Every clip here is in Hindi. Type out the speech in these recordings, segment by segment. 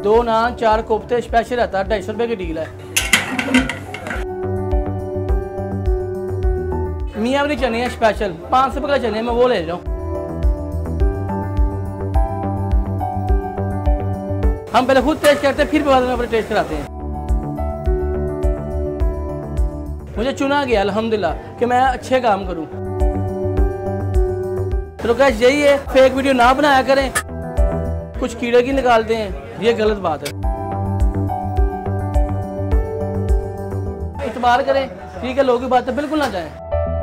2 नान 4 कोफ्ते स्पेशल रहता है, 250 रुपये की डील है। मियाँ वाली चने है स्पेशल, 500 रुपये का चने मैं वो ले रहा हूँ। हम पहले खुद टेस्ट करते हैं, फिर बाद में अपने टेस्ट कराते हैं। मुझे चुना गया अल्हम्दुलिल्लाह कि मैं अच्छे काम करूं। तो गाइस यही है, फेक वीडियो ना बनाया करें, कुछ कीड़े की निकालते हैं, ये गलत बात है। इतबार करें, ठीक है, लोगों की बातें बिल्कुल ना जाएं।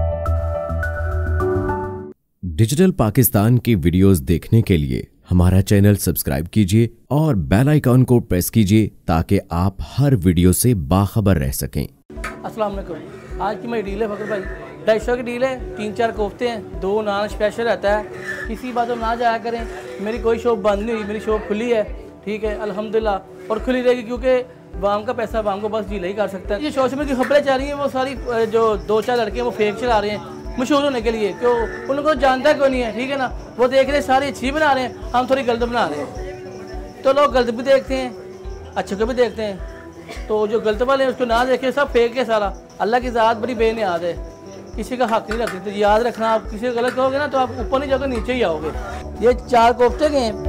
डिजिटल पाकिस्तान की वीडियोस देखने के लिए हमारा चैनल सब्सक्राइब कीजिए और बेल आइकॉन को प्रेस कीजिए ताकि आप हर वीडियो से बाखबर रह सकें। अस्सलाम वालेकुम। आज की मेरी डील है फकर भाई, 250 की डील है, 3-4 कोफ्ते हैं, 2 नान स्पेशल रहता है। किसी बात में ना जाया करें, मेरी कोई शॉप बंद नहीं हुई, मेरी शॉप खुली है, ठीक है अल्हम्दुलिल्लाह, और खुली रहेगी क्योंकि वाम का पैसा वाम को बस डील ही कर सकता है। ये सोशल मीडिया की खबरें चल रही हैं, वो सारी जो 2-4 लड़के हैं वो फेक चला रहे हैं मशहूर होने के लिए, क्यों उनको जानता कोई नहीं है, ठीक है ना। वो देख रहे हैं सारी अच्छी बना रहे हैं, हम थोड़ी गलत बना रहे हैं। तो लोग गलत भी देखते हैं, अच्छे को भी देखते हैं। तो जो गलत वाले हैं उसको ना देखे, सब फेक है सारा। अल्लाह की ज़ात बड़ी बेनियाद है, किसी का हक नहीं रखती। तो याद रखना, आप किसी को गलत कहोगे ना तो आप ऊपर नहीं जाओगे, नीचे ही आओगे। ये 4 कोफ्ते के हैं,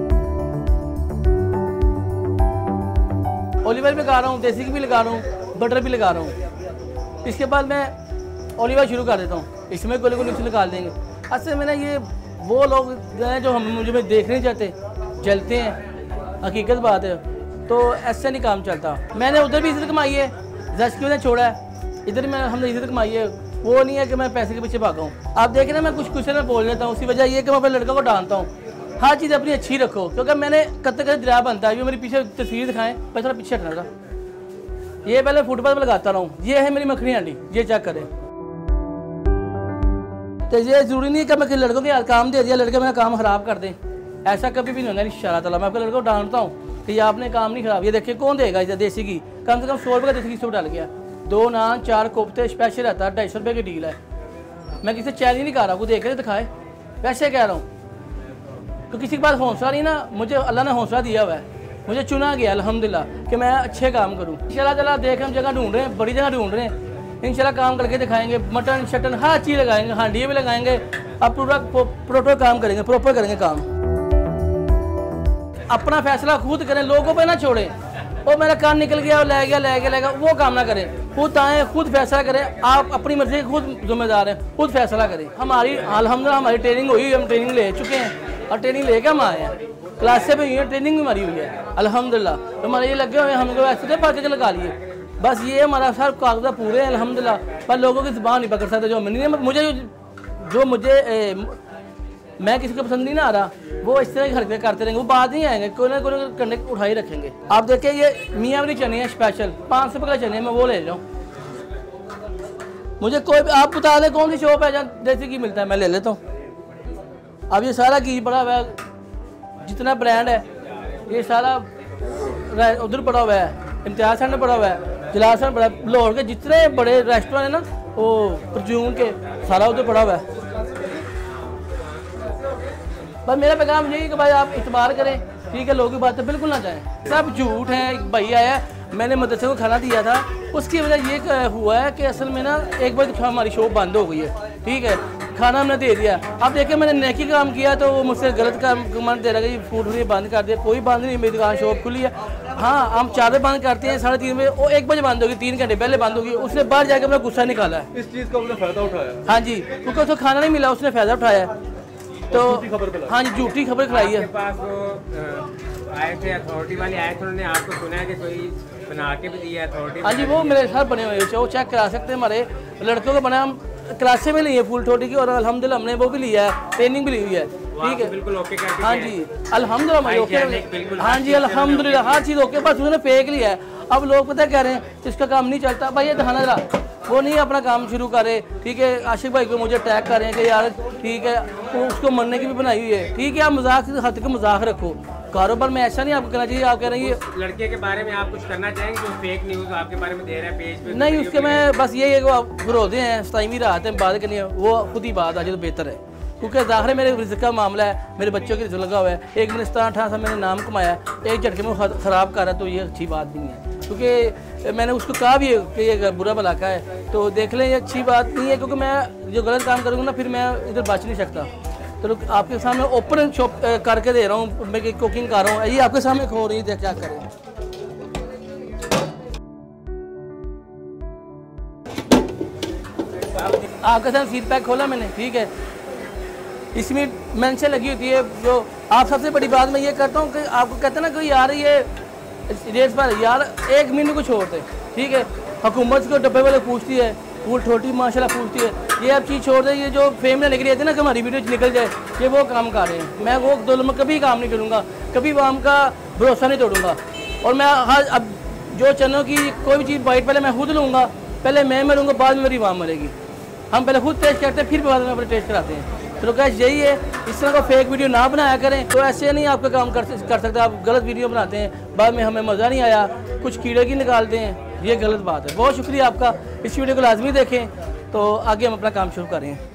ऑलिव ऑयल भी लगा रहा हूँ, देसी घी भी लगा रहा हूँ, बटर भी लगा रहा हूँ। इसके बाद मैं ऑलिव ऑयल शुरू कर देता हूँ, इसमें गोले को नीचे निकाल देंगे। असल में ना ये वो लोग हैं जो मुझे देख नहीं चाहते, जलते हैं, हकीकत बात है। तो ऐसे नहीं काम चलता। मैंने उधर भी इज्जत कमाई है, जज की वजह छोड़ा है, इधर भी हमने इज्जत कमाई है। वो नहीं है कि मैं पैसे के पीछे भागा हूँ। आप देखें ना, मैं कुछ में बोल लेता हूँ, उसी वजह ये कि मैं अपने लड़का को डांटता हूँ। हर चीज़ अपनी अच्छी रखो, क्योंकि मैंने कत्ते कत्ते दरिया बनता है। जो मेरी पीछे तस्वीर दिखाएं, मैं थोड़ा पीछे हटना था। ये पहले फुटपाथ पर लगाता रहा हूँ। ये है मेरी मखनी हांडी, ये चेक करें। तो ये ज़रूरी नहीं है कि मैं किसी लड़कों के काम दे दिया, लड़के मेरा काम ख़राब कर दें, ऐसा कभी भी नहीं होगा इंशाअल्लाह ताला। मैं अपने लड़कों को डांटता हूँ कि ये आपने काम नहीं ख़राब। ये देखिए कौन देगा इसे देसी घी, कम से कम 100 रुपये का देसी घी सूट डाल गया। 2 नान 4 कोफ्ते स्पेशल रहता है, 250 रुपये की डील है। मैं किसी चैलेंज नहीं कर रहा हूँ, देख के दिखाए, वैसे कह रहा हूँ। तो किसी के पास हौसला नहीं ना, मुझे अल्लाह ने हौसला दिया हुआ है, मुझे चुना गया अल्हम्दुलिल्लाह कि मैं अच्छे काम करूँ। इंशाअल्लाह ताला देख हम जगह ढूंढ रहे हैं, बड़ी जगह ढूंढ रहे हैं, इंशाल्लाह काम करके दिखाएंगे। मटन शटन हर चीज़ लगाएंगे, हांडियाँ भी लगाएंगे। अब पूरा प्रॉपर काम करेंगे, प्रॉपर करेंगे काम। अपना फैसला खुद करें, लोगों पे ना छोड़ें। वो मेरा काम निकल गया, वो ले गया, वो काम ना करें। खुद आएँ, खुद फैसला करें। आप अपनी मर्जी खुद जिम्मेदार हैं, खुद फैसला करें। हमारी अल्हम्दुलिल्लाह हमारी ट्रेनिंग हुई, हम ट्रेनिंग ले चुके हैं और ट्रेनिंग लेके हम आए हैं। क्लासें भी हुई हैं, ट्रेनिंग भी हमारी हुई है अल्हम्दुलिल्लाह। तो हमारे ये लगे हुए हैं, हमको ऐसे पाके लगा लिए। बस ये हमारा सर कागज़ा पूरे हैं अल्हम्दुलिल्लाह। पर लोगों की ज़ुबान नहीं पकड़ सकते। जो मुझे मैं किसी को पसंद नहीं ना आ रहा, वो इस तरह की हरकतें करते रहेंगे, वो बात नहीं आएंगे, कोई ना कोई करने उठाई रखेंगे। आप देखिए ये मियाँ वाली चने हैं स्पेशल, 500 रुपये का चने मैं वो ले रहा हूँ। मुझे कोई आप बता दें कौन सी शॉप है जहाँ देसी घी मिलता है, मैं ले लेता हूँ। अब ये सारा घी पड़ा हुआ है, जितना ब्रांड है ये सारा उधर पड़ा हुआ है, इम्तियाज़ सेंटर पड़ा हुआ है, जलासन पड़ा, लाहौर के जितने बड़े रेस्टोरेंट है ना, वो परचून के सारा उधर पड़ा हुआ है। बस मेरा पैगाम यही है कि भाई आप इतबार करें, ठीक है, लोगों की बातें बिल्कुल ना जाएं, सब झूठ है। एक भाई आया, मैंने मदरसे को खाना दिया था, उसकी वजह ये हुआ है कि असल में ना एक बार हमारी शॉप बंद हो गई है, ठीक है, खाना हमने दे दिया। अब देखिए मैंने नेकी काम किया तो वो मुझसे गलत काम कमेंट दे रहा है कि फूड फ्री बंद कर दिया। कोई बंद नहीं, मेरी दुकान शॉप खुली है। हाँ, हम 4 बजे बंद करते हैं, 3:30 बजे, वो 1 बजे बंद होगी, 3 घंटे पहले बंद होगी। उसने बाहर जाकर अपना गुस्सा निकाला है, इस चीज़ का उसने फ़ायदा उठाया। हाँ जी, क्योंकि उसको खाना नहीं मिला, उसने फ़ायदा उठाया। तो हाँ जी, झूठी खबर खिलाई है। पास वो आए थे अथॉरिटी वाले आए थे, उन्होंने आपको सुना है कि कोई बना के भी दिया अथॉरिटी? हाँ जी, वो मेरे साथ बने हुए हैं, वो चेक करा सकते हैं। हमारे लड़कों को बना, हम क्लासें में ली है फुल थोड़ी की, और अल्हम्दुलिल्लाह हमने वो भी लिया है, ट्रेनिंग भी ली हुई है, ठीक है, बिल्कुल ओके कर। हाँ जी अल्हम्दुलिल्लाह ओके, हाँ जी अल्हम्दुलिल्लाह हर चीज़ ओके। बस उन्होंने फेक लिया है। अब लोग पता कह रहे हैं इसका काम नहीं चलता, भाई ये दिखाना जरा, वो नहीं अपना काम शुरू करे, ठीक है। आशिक भाई को मुझे टैग कर रहे हैं कि यार ठीक है, तो उसको मरने की भी बनाई हुई है, ठीक है। आप मजाक से हद के मजाक रखो, कारोबार में ऐसा नहीं आपको करना चाहिए। आप कह रहे हैं लड़के के बारे में आप कुछ करना चाहेंगे जो फेक न्यूज़ आपके बारे में दे रहा है पेज पे? नहीं, उसके मैं बस ये है कि आप विरोधी हैं, सताईवीं रात है, बात करनी है, वो खुद ही बात आ जाए तो बेहतर है, क्योंकि ज़ाहिर है मेरे रिज़्क़ का मामला है, मेरे बच्चों की रिज़्क़ लगा हुआ है। एक मैंने 17-18 साल मैंने नाम कमाया, एक झटके में ख़राब कर रहा, तो ये अच्छी बात नहीं है। क्योंकि मैंने उसको कहा भी है कि ये बुरा भला का है, तो देख लें, ये अच्छी बात नहीं है। क्योंकि मैं जो गलत काम करूँगा ना, फिर मैं इधर बच नहीं सकता। तो आपके सामने ओपन शॉप करके दे रहा हूँ, मैं कुकिंग कर रहा हूँ, ये आपके सामने हो रही है, क्या करें। आपके साथ फीडबैक खोला मैंने, ठीक है, इसमें मेंशन लगी होती है। जो आप सबसे बड़ी बात मैं ये करता हूँ कि आपको कहते हैं ना कि यार ये रेट पर यार 1 मिनट को छोड़ दे, ठीक है। हुकूमत को डब्बे वाले पूछती है, फूल छोटी माशाल्लाह पूछती है, ये आप चीज़ छोड़ दे। ये जो फेम लेकर रहती है ना कि हमारी वीडियो निकल जाए, ये वो काम कर रहे हैं। मैं वो दुल्म कभी काम नहीं करूँगा, कभी वाम का भरोसा नहीं तोड़ूंगा। और मैं हर अब जो चनों की कोई भी चीज़ बाइट पहले मैं खुद लूँगा, पहले मैं मरूँगा, बाद में मेरी वाम मरेगी। हम पहले खुद टेस्ट करते हैं, फिर बाद में अपने टेस्ट कराते हैं। तो कैश यही है, इस तरह का फेक वीडियो ना बनाया करें। तो ऐसे नहीं आपका काम कर सकते। आप गलत वीडियो बनाते हैं, बाद में हमें मज़ा नहीं आया, कुछ कीड़े की निकालते हैं, ये गलत बात है। बहुत शुक्रिया आपका, इस वीडियो को लाजमी देखें, तो आगे हम अपना काम शुरू करें।